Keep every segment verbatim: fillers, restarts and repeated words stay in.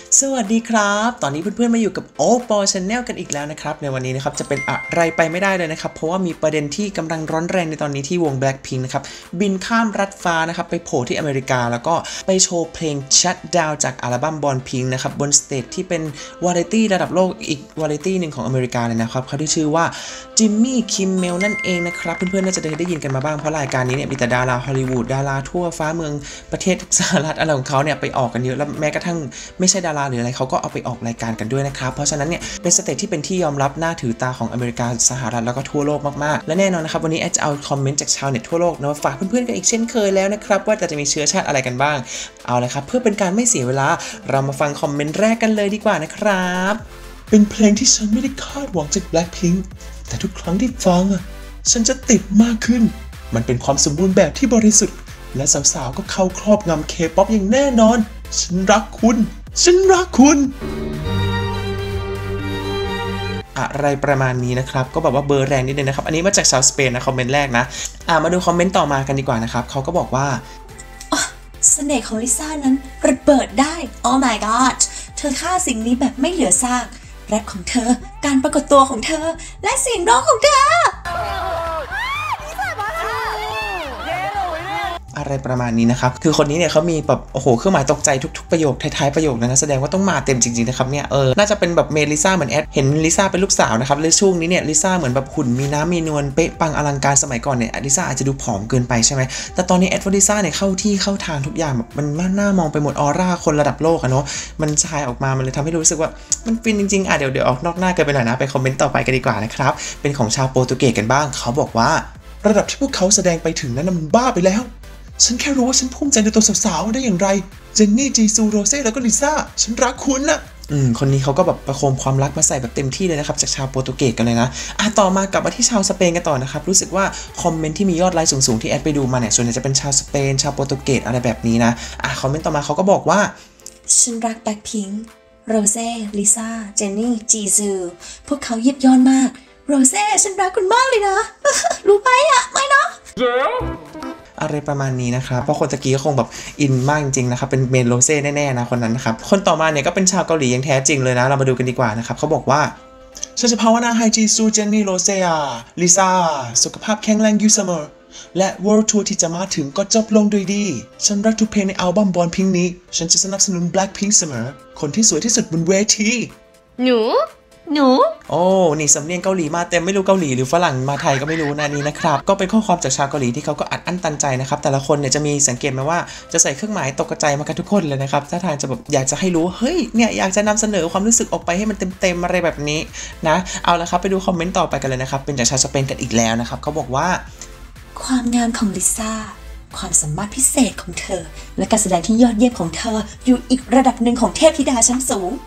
สวัสดีครับตอนนี้เพื่อนๆมาอยู่กับโอปอ Channel กันอีกแล้วนะครับในวันนี้นะครับจะเป็นอะไรไปไม่ได้เลยนะครับเพราะว่ามีประเด็นที่กำลังร้อนแรงในตอนนี้ที่วง Blackpink นะครับบินข้ามรัฐฟ้านะครับไปโผล่ที่อเมริกาแล้วก็ไปโชว์เพลง Shut Down จากอัลบั้ม Born Pink นะครับบนสเตจที่เป็นวาไรตี้ระดับโลกอีกวาไรตี้หนึ่งของอเมริกาเลยนะครับเขาที่ชื่อว่าจิมมี่คิมเมลนั่นเองนะครับเพื่อนๆน่าจะได้ยินกันมาบ้างเพราะรายการนี้เนี่ยมีแต่ดาราฮอลลีวูดดาราทั่วฟ้าเมืองประเทศสหรัฐอะไรของเขาเนี่ยไปออกกันเยอะแล้วแม้กระทั่งไม่ใช่ดาราหรืออะไรเขาก็เอาไปออกรายการกันด้วยนะครับเพราะฉะนั้นเนี่ยเป็นสเตจที่เป็นที่ยอมรับน่าถือตาของอเมริกาสหรัฐแล้วก็ทั่วโลกมากๆและแน่นอนนะครับวันนี้แอดจะเอาคอมเมนต์จากชาวเน็ตทั่วโลกนะมาฝากเพื่อนๆกันอีกเช่นเคยแล้วนะครับว่าจะมีเชื้อชาติอะไรกันบ้างเอาเลยครับเพื่อเป็นการไม่เสียเวลาเรามาฟังคอมเมนต์แรกกันเลยดีกว่านะครับเป็นเพลงที่ฉันไม่ได้คาดหวังจาก Blackpink แต่ทุกครั้งที่ฟังอ่ะฉันจะติดมากขึ้นมันเป็นความสมบูรณ์แบบที่บริสุทธิ์และสาวๆก็เข้าครอบงำ K-pop อย่างแน่นอนฉันรักคุณฉันรักคุณอะไรประมาณนี้นะครับก็แบบว่าเบอร์แรงนิดนึงนะครับอันนี้มาจากชาวสเปนนะคอมเมนต์แรกนะอ่ามาดูคอมเมนต์ต่อมากันดีกว่านะครับเขาก็บอกว่าเสน่ห์ของลิซ่านั้นระเบิดได้ Oh my god เธอฆ่าสิ่งนี้แบบไม่เหลือซากแรปของเธอการปรากฏตัวของเธอและเสียงร้องของเธออะไรประมาณนี้นะครับคือคนนี้เนี่ยเขามีแบบโอ้โหเครื่องหมายตกใจทุกๆประโยคท้ายๆประโยคนะแสดงว่าต้องมาเต็มจริงๆนะครับเนี่ยเออน่าจะเป็นแบบเมลิซ่าเหมือนแอดเห็นลิซ่าเป็นลูกสาวนะครับและช่วงนี้เนี่ยลิซ่าเหมือนแบบหุ่นมีน้ำมีนวลเป๊ะปังอลังการสมัยก่อนเนี่ยลิซ่าอาจจะดูผอมเกินไปใช่ไหมแต่ตอนนี้แอดว่าลิซ่าเนี่ยเข้าที่เข้าทางทุกอย่างแบบมันน่ามองไปหมดออร่าคนระดับโลกอะเนาะมันชายออกมามันเลยทำให้รู้สึกว่ามันฟินจริงๆอ่ะเดี๋ยวเดี๋ยวออกนอกหน้ากันไปหน่อยนะไปคอมเมนต์ต่อไปกันดีกว่านะครับเป็นของชาวโปรตุเกสกันบ้างเขาบอกว่าระดับที่พวกเขาแสดงไปถึงนั้นมันบ้าไปแล้วฉันแค่รู้ว่าฉันภูมิใจในตัวสาวๆได้อย่างไรเจนนี่จีซูโรเซ่แล้วก็ลิซ่าฉันรักคุณนะอืมคนนี้เขาก็แบบประโคมความรักมาใส่แบบเต็มที่เลยนะครับจากชาวโปรตุเกสกันเลยนะอ่ะต่อมากลับมาที่ชาวสเปนกันต่อนะครับรู้สึกว่าคอมเมนต์ที่มียอดไลค์สูงๆที่แอดไปดูมาเนี่ยส่วนใหญ่จะเป็นชาวสเปนชาวโปรตุเกสอะไรแบบนี้นะอ่ะคอมเมนต์ต่อมาเขาก็บอกว่าฉันรักแบล็คพิงค์โรเซ่ลิซ่าเจนนี่จีซูพวกเขายิบย้อนมากโรเซ่ฉันรักคุณมากเลยนะ รู้ไหมอะไม่เนาะอะไรประมาณนี้นะครับเพราะคนตะกี้ก็คงแบบอินมากจริงๆนะครับเป็นเมนโรเซ่แน่ๆนะคนนั้นนะครับคนต่อมาเนี่ยก็เป็นชาวเกาหลีอย่างแท้จริงเลยนะเรามาดูกันดีกว่านะครับเขาบอกว่าฉันจะภาวนาให้จีซูเจนนี่โรเซ่ลิซ่าสุขภาพแข็งแรงอยู่เสมอและ World Tour ที่จะมาถึงก็จบลงด้วยดีฉันรักทุกเพลงในอัลบั้ม Born Pink นี้ฉันจะสนับสนุน Blackpink เสมอคนที่สวยที่สุดบนเวทีหนูหนูโอ้นี่สำเนียงเกาหลีมาเต็มไม่รู้เกาหลีหรือฝรั่งมาไทยก็ไม่รู้นะนี่นะครับก็เป็นข้อความจากชาวเกาหลีที่เขาก็อัดอั้นตันใจนะครับแต่ละคนเนี่ยจะมีสังเกตไหมว่าจะใส่เครื่องหมายตกกระจายมากันทุกคนเลยนะครับถ้าทางจะแบบอยากจะให้รู้เฮ้ยเนี่ยอยากจะนำเสนอความรู้สึกออกไปให้มันเต็มๆอะไรแบบนี้นะเอาละครับไปดูคอมเมนต์ต่อไปกันเลยนะครับเป็นจากชาวสเปนกันอีกแล้วนะครับเขาบอกว่าความงามของลิซ่าความสามารถพิเศษของเธอและการแสดงที่ยอดเยี่ยมของเธออยู่อีกระดับหนึ่งของเทพธิดาชั้นสูง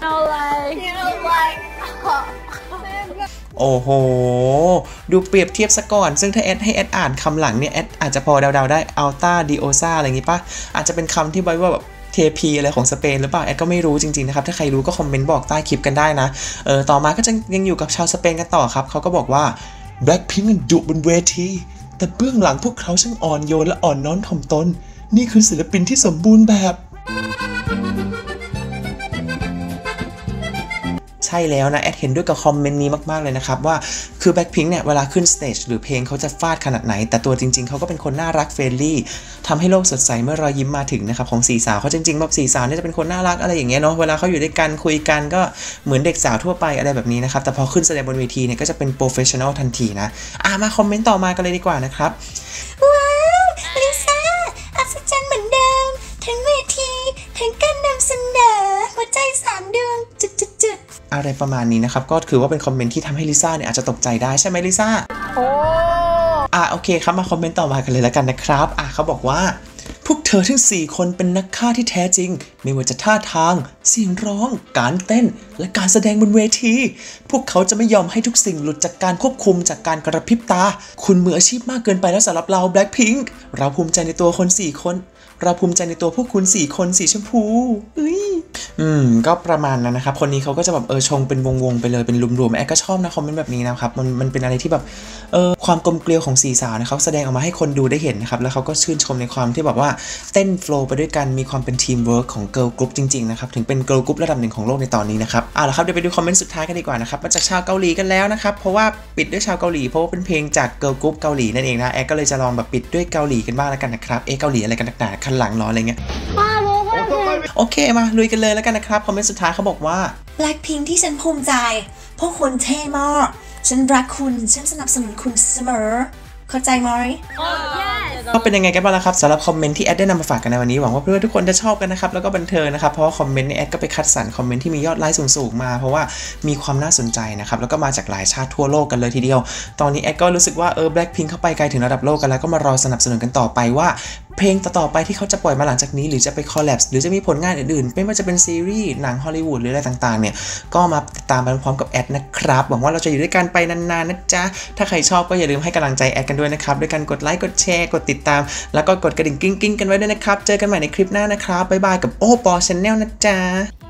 โอ้โหดูเปรียบเทียบซะก่อนซึ่งถ้าแอดให้แอดอ่านคำหลังเนี่ยแอดอาจจะพอเดาๆได้อัลตาดิโอซาอะไรอย่างงี้ป่ะอาจจะเป็นคำที่ไว้ว่าแบบเทพีอะไรของสเปนหรือเปล่าแอดก็ไม่รู้จริงๆนะครับถ้าใครรู้ก็คอมเมนต์บอกใต้คลิปกันได้นะเออต่อมาก็จะยังอยู่กับชาวสเปนกันต่อครับเขาก็บอกว่า Blackpink ดุบนเวทีแต่เบื้องหลังพวกเขาช่างอ่อนโยนและอ่อนน้อมถ่อมตนนี่คือศิลปินที่สมบูรณ์แบบใช่แล้วนะแอดเห็นด้วยกับคอมเมนต์นี้มากๆเลยนะครับว่าคือ Blackpink เนี่ยเวลาขึ้นสเตจหรือเพลงเขาจะฟาดขนาดไหนแต่ตัวจริงๆเขาก็เป็นคนน่ารักเฟรนลี่ทำให้โลกสดใสเมื่อรอยยิ้มมาถึงนะครับของสี่สาวเขาจริงๆแบบสี่สาวเนี่ยจะเป็นคนน่ารักอะไรอย่างเงี้ยเนาะเวลาเขาอยู่ด้วยกันคุยกันก็เหมือนเด็กสาวทั่วไปอะไรแบบนี้นะครับแต่พอขึ้นแสดงบนเวทีเนี่ยก็จะเป็นโปรเฟชชั่นอลทันทีนะอ่ะมาคอมเมนต์ต่อมากันเลยดีกว่านะครับว้าวลิซ่าอัศจรรย์เหมือนเดิมทั้งเวทีทั้งการนำเสนอหัวใจสามดวงจุดๆๆอะไรประมาณนี้นะครับก็คือว่าเป็นคอมเมนต์ที่ทำให้ลิซ่าเนี่ยอาจจะตกใจได้ใช่ไหมลิซ่าโอ้อ่ะโอเคครับมาคอมเมนต์ต่อมากันเลยแล้วกันนะครับอ่ะเขาบอกว่าพวกเธอทั้งสี่คนเป็นนักฆ่าที่แท้จริงไม่ว่าจะท่าทางเสียงร้องการเต้นและการแสดงบนเวทีพวกเขาจะไม่ยอมให้ทุกสิ่งหลุดจากการควบคุมจากการกระพริบตาคุณมืออาชีพมากเกินไปแล้วสำหรับเรา Blackpink เราภูมิใจในตัวคนสี่คนเราภูมิใจในตัวพวกคุณสี่คนสีชมพูอุ้ยอืมก็ประมาณนั้นนะครับคนนี้เขาก็จะแบบเออชงเป็นวงๆไปเลยเป็นรวมๆแอดก็ชอบนะคอมเมนต์แบบนี้นะครับมันมันเป็นอะไรที่แบบเออความกลมเกลียวของสี่สาวนะเขาแสดงออกมาให้คนดูได้เห็นนะครับแล้วเขาก็ชื่นชมในความที่แบบว่าเต้นโฟล์ไปด้วยกันมีความเป็นทีมเวิร์กของเกิร์ลกรุ๊ปจริงๆนะครับถึงเป็นเกิร์ลกรุ๊ประดับหนึ่งของโลกในตอนนี้นะครับเอาละครับเดี๋ยวไปดูคอมเมนต์สุดท้ายกันดีกว่านะครับมาจากชาวเกาหลีกันแล้วนะครับเพราะว่าปิดด้วยชาวเกาหลีเพราะว่าเป็นเพลงจากเกิร์ลกรุ๊ปเกาหลีนั่นเองนะแอดก็เลยจะลองแบบปิดด้วยเกาหลีกันบ้างแล้วกันนะครับเอ๊ะเกาหลีอะไรกันหนาๆคันหลังล้ออะไรเงี้ยโอเคมาลุยกันเลยแล้วกันนะครับคอมเมนต์สุดท้ายเขาบอกว่า Blackpink ที่ฉันภูมิใจพวกคุณเท่มากฉันรักคุณฉันสนับสนุนคุณเสมอเข้าใจไหมก็เป็นยังไงกันบ้างล่ะครับสำหรับคอมเมนต์ที่แอดได้นำมาฝากกันในวันนี้หวังว่าเพื่อนๆทุกคนจะชอบกันนะครับแล้วก็บันเทิงนะครับเพราะว่าคอมเมนต์ในแอดก็ไปคัดสรรคอมเมนต์ที่มียอดไลค์สูงๆมาเพราะว่ามีความน่าสนใจนะครับแล้วก็มาจากหลายชาติทั่วโลกกันเลยทีเดียวตอนนี้แอดก็รู้สึกว่าเออ Blackpink เข้าไปไกลถึงระดับโลกกันแล้วก็มารอสนับสนุนกันต่อไปว่าเพลงต่อๆไปที่เขาจะปล่อยมาหลังจากนี้หรือจะไปคอลแลบหรือจะมีผลงานอื่นๆไม่ว่าจะเป็นซีรีส์หนังฮอลลีวูดหรืออะไรต่างๆเนี่ยก็มาติดตามไปพร้อมกับแอดนะครับหวังว่าเราจะอยู่ด้วยกันไปนานๆนะจ๊ะถ้าใครชอบก็อย่าลืมให้กำลังใจแอดกันด้วยนะครับด้วยการกดไลค์กดแชร์กดติดตามแล้วก็กดกระดิ่งกิ้งๆกันไว้ด้วยนะครับเจอกันใหม่ในคลิปหน้านะครับบ๊ายบายกับโอปอ Channel นะจ๊ะ